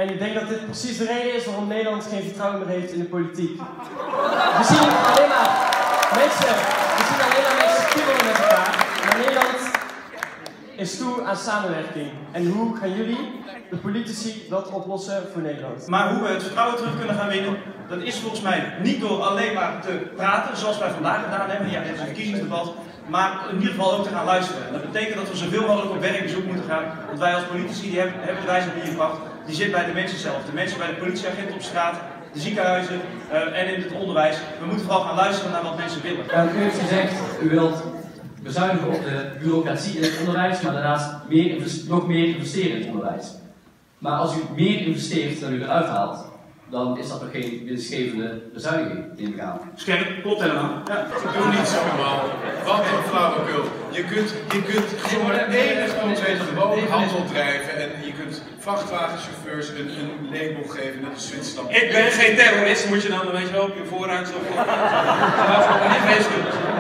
En ik denk dat dit precies de reden is waarom Nederland geen vertrouwen meer heeft in de politiek. We zien alleen maar mensen kibbelen met elkaar. Maar Nederland is toe aan samenwerking. En hoe gaan jullie, de politici, dat oplossen voor Nederland? Maar hoe we het vertrouwen terug kunnen gaan winnen, dat is volgens mij niet door alleen maar te praten, zoals wij vandaag gedaan hebben. Ja, dit is een verkiezingsdebat. Maar in ieder geval ook te gaan luisteren. En dat betekent dat we zoveel mogelijk op werkbezoek moeten gaan. Want wij als politici die hebben de wijsheid hier gebracht. Die zit bij de mensen zelf. De mensen bij de politieagenten op straat, de ziekenhuizen en in het onderwijs. We moeten vooral gaan luisteren naar wat mensen willen. U heeft gezegd, u wilt bezuinigen op de bureaucratie in het onderwijs, maar daarnaast nog meer investeren in het onderwijs. Maar als u meer investeert dan u eruit haalt, dan is dat nog geen winstgevende bezuiniging in de Kamer. Scherp, klopt helemaal. Ja. Doe niet zo man. Wat een flauwekul. Je kunt gewoon enig gewoon handel drijven en je kunt vrachtwagenchauffeurs een label geven, net als Zwitserland. Ik ben geen terrorist, moet je dan weet je wel op je vooruit zo.